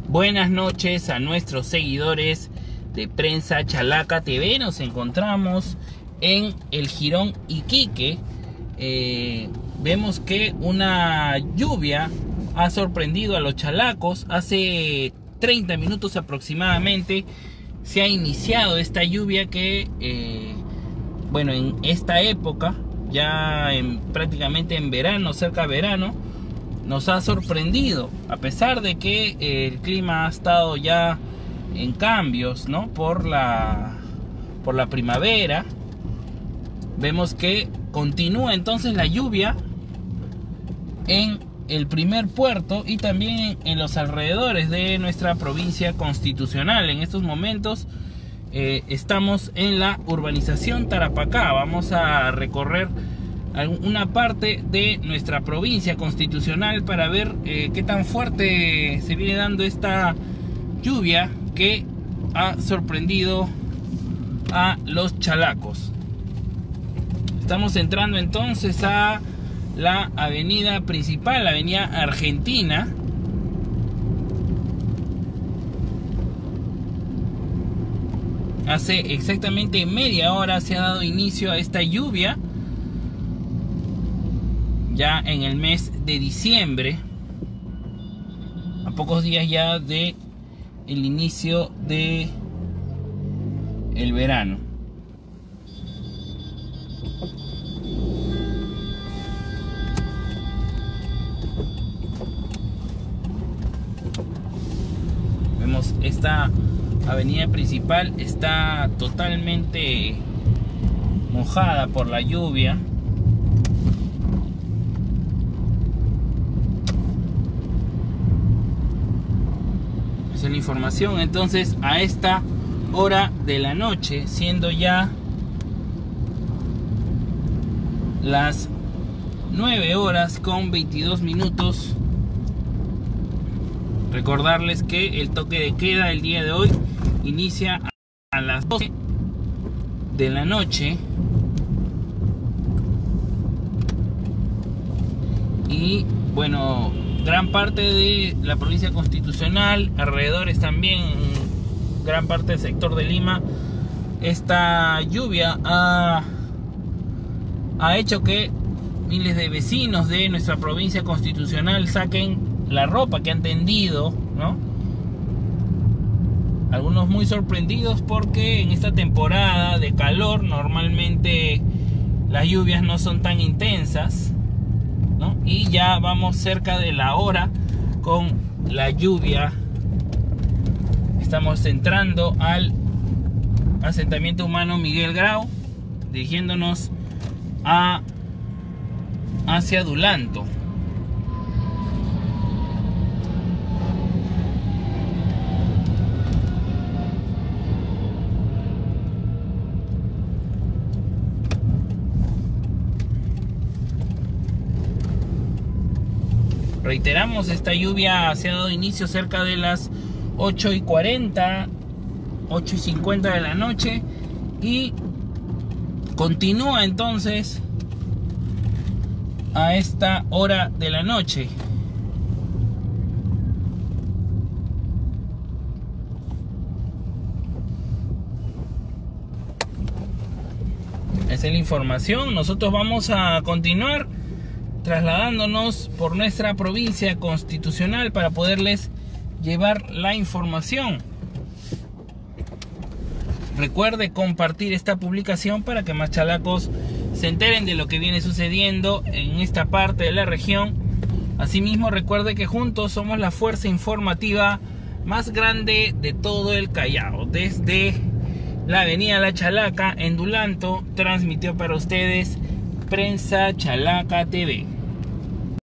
Buenas noches a nuestros seguidores de Prensa Chalaca TV. Nos encontramos en el Jirón Iquique. Vemos que una lluvia ha sorprendido a los chalacos. Hace 30 minutos aproximadamente se ha iniciado esta lluvia que, bueno, en esta época, ya prácticamente en verano, cerca de verano, nos ha sorprendido, a pesar de que el clima ha estado ya en cambios, ¿no? Por la primavera. Vemos que continúa entonces la lluvia en el primer puerto y también en los alrededores de nuestra provincia constitucional. En estos momentos estamos en la urbanización Tarapacá. Vamos a recorrer una parte de nuestra provincia constitucional para ver qué tan fuerte se viene dando esta lluvia que ha sorprendido a los chalacos. Estamos entrando entonces a la avenida principal, la avenida Argentina. Hace exactamente media hora se ha dado inicio a esta lluvia, ya en el mes de diciembre, a pocos días ya de el inicio de el verano. Vemos esta avenida principal está totalmente mojada por la lluvia. Esa es la información entonces a esta hora de la noche, siendo ya las 9 horas con 22 minutos. Recordarles que el toque de queda el día de hoy inicia a las 12 de la noche y bueno, gran parte de la provincia constitucional, alrededores también, gran parte del sector de Lima, esta lluvia ha hecho que miles de vecinos de nuestra provincia constitucional saquen la ropa que han tendido, ¿no? Algunos muy sorprendidos porque en esta temporada de calor normalmente las lluvias no son tan intensas, ¿no? Y ya vamos cerca de la hora con la lluvia. Estamos entrando al asentamiento humano Miguel Grau, dirigiéndonos hacia Dulanto. Reiteramos, esta lluvia se ha dado inicio cerca de las 8:40, 8:50 de la noche y continúa entonces a esta hora de la noche. Esa es la información. Nosotros vamos a continuar trasladándonos por nuestra provincia constitucional para poderles llevar la información. Recuerde compartir esta publicación para que más chalacos se enteren de lo que viene sucediendo en esta parte de la región. Asimismo, recuerde que juntos somos la fuerza informativa más grande de todo el Callao. Desde la avenida La Chalaca en Dulanto transmitió para ustedes Prensa Chalaca TV.